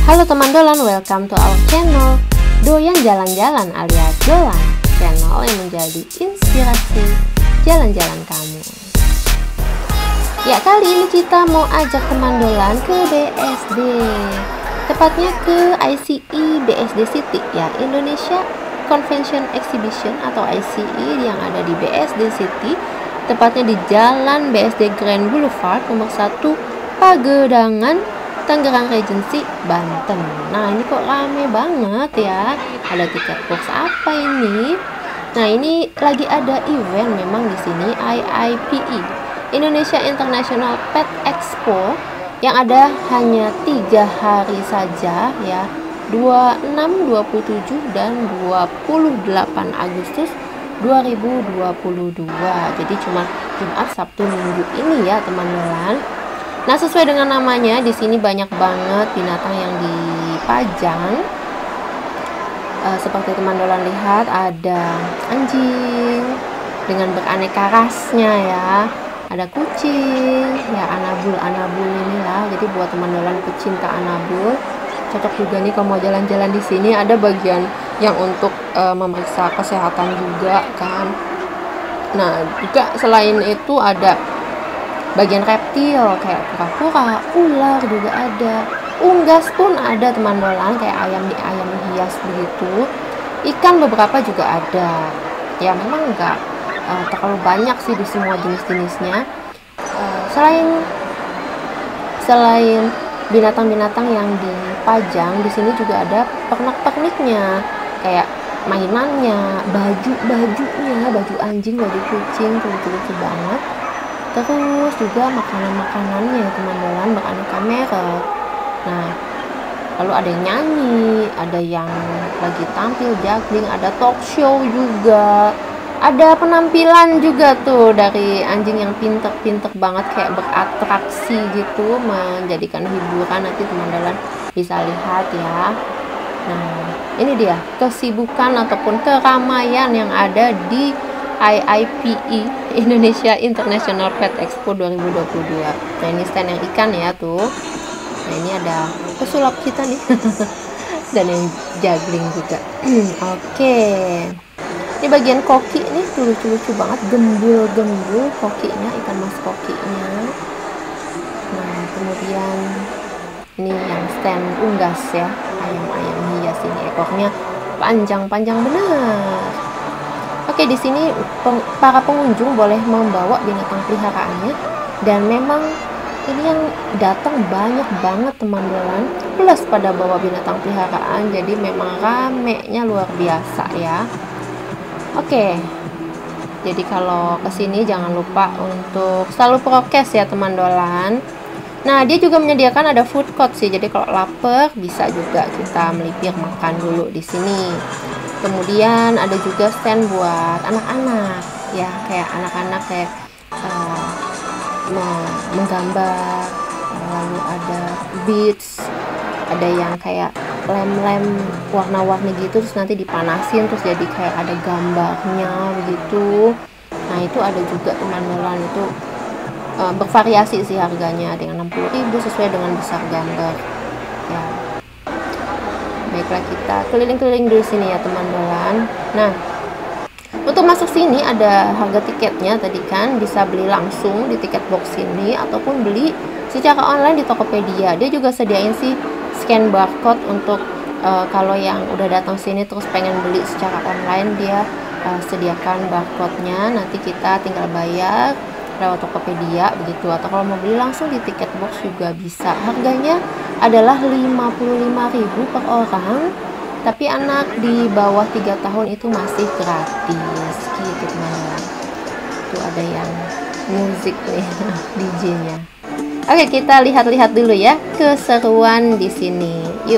Halo teman dolan, welcome to our channel Doyan Jalan-Jalan alias Dolan, channel yang menjadi inspirasi jalan-jalan kamu. Ya, kali ini kita mau ajak teman dolan ke BSD, tepatnya ke ICE BSD City ya, Indonesia Convention Exhibition atau ICE yang ada di BSD City, tepatnya di Jalan BSD Grand Boulevard nomor 1 Pagedangan, Tangerang Regency, Banten. Nah, ini kok rame banget ya. Ada tiket box apa ini? Nah, ini lagi ada event memang di sini, IIPE, Indonesia International Pet Expo, yang ada hanya 3 hari saja ya, 26, 27 dan 28 Agustus 2022. Jadi cuma Jumat, Sabtu, Minggu ini ya, teman-teman. Nah, sesuai dengan namanya, di sini banyak banget binatang yang dipajang. Seperti teman dolan lihat, ada anjing dengan beraneka rasnya ya. Ada kucing, ya anabul inilah. Jadi buat teman dolan pecinta anabul, cocok juga nih kalau mau jalan-jalan di sini. Ada bagian yang untuk memeriksa kesehatan juga kan. Nah, juga selain itu ada bagian reptil kayak kura-kura, ular juga ada, unggas pun ada teman dolan, kayak ayam hias begitu. Ikan beberapa juga ada. Ya memang enggak terlalu banyak sih di semua jenis-jenisnya. Selain binatang-binatang yang dipajang, di sini juga ada pernak-perniknya, kayak mainannya, baju-bajunya, baju anjing, baju kucing, lucu-lucu banget. Terus juga makanan-makanannya teman dolan beraneka merek. Nah, lalu ada yang nyanyi, ada yang lagi tampil juggling, ada talk show juga, ada penampilan juga tuh dari anjing yang pinter-pinter banget, kayak beratraksi gitu, menjadikan hiburan. Nanti teman dolan bisa lihat ya. Nah, ini dia kesibukan ataupun keramaian yang ada di IIPE, Indonesia International Pet Expo 2022. Nah, ini stand yang ikan ya tuh. Nah, ini ada pesulap kita nih dan yang juggling juga. Oke. Ini bagian koki nih, tuh lucu-lucu banget, gembul kokinya, ikan mas kokinya. Nah, kemudian ini yang stand unggas ya, ayam hias ini, ekornya panjang benar. Oke, di sini para pengunjung boleh membawa binatang peliharaannya, dan memang ini yang datang banyak banget teman dolan, plus pada bawa binatang peliharaan, jadi memang ramenya luar biasa ya. Oke, jadi kalau kesini jangan lupa untuk selalu prokes ya teman dolan. Nah, dia juga menyediakan ada food court sih, jadi kalau lapar bisa juga kita melipir makan dulu di sini. Kemudian ada juga stand buat anak-anak ya, kayak anak-anak kayak menggambar, lalu ada beads, ada yang kayak lem warna-warni gitu, terus nanti dipanasin terus jadi kayak ada gambarnya begitu. Nah, itu ada juga teman dolan, itu bervariasi sih harganya, ada yang 60.000 sesuai dengan besar gambar ya. Baiklah, kita keliling-keliling dulu sini ya teman dolan. Nah, untuk masuk sini ada harga tiketnya tadi kan, bisa beli langsung di tiket box sini ataupun beli secara online di Tokopedia. Dia juga sediain sih scan barcode untuk kalau yang udah datang sini terus pengen beli secara online, dia sediakan barcode-nya, nanti kita tinggal bayar lewat Tokopedia begitu, atau kalau mau beli langsung di tiket box juga bisa. Harganya adalah 55.000 per orang, tapi anak di bawah 3 tahun itu masih gratis gitu teman-teman. Tuh ada yang musik nih DJ-nya. Oke, kita lihat-lihat dulu ya keseruan di sini. Yuk.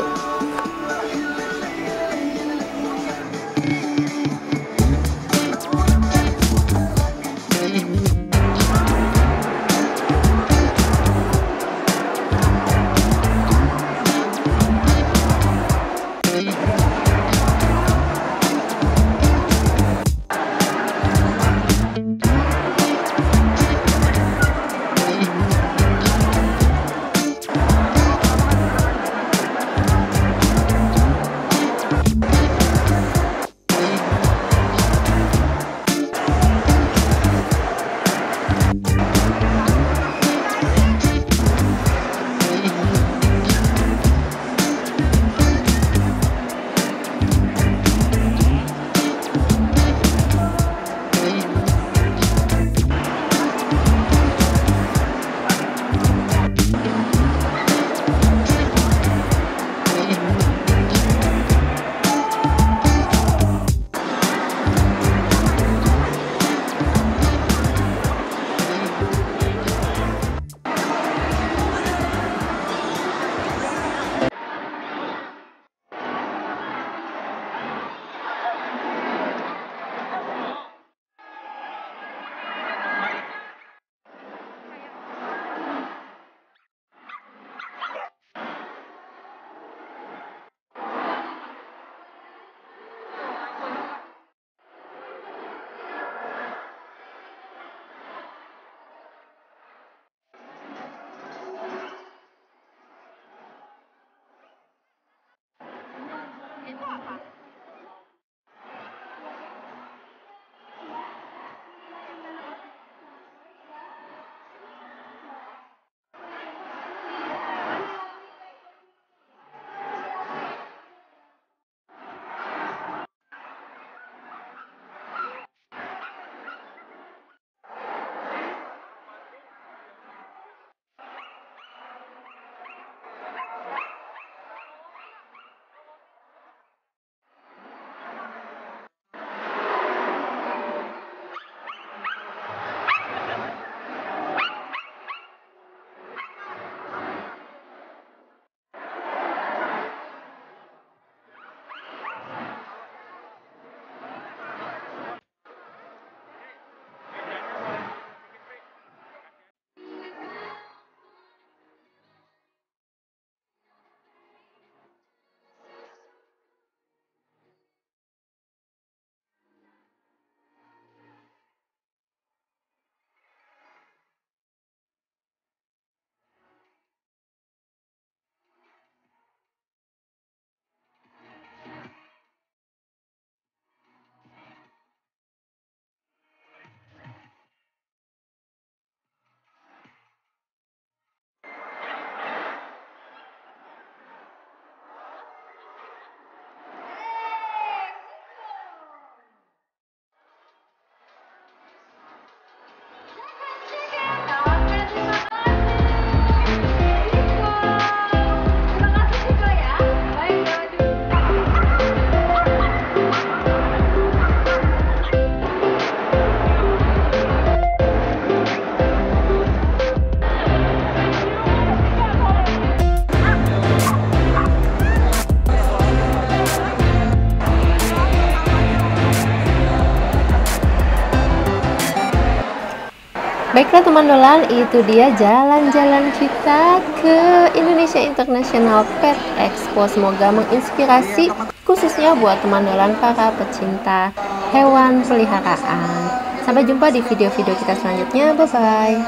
Baiklah teman dolan, itu dia jalan-jalan kita ke Indonesia International Pet Expo. Semoga menginspirasi khususnya buat teman dolan para pecinta hewan peliharaan. Sampai jumpa di video-video kita selanjutnya. Bye-bye.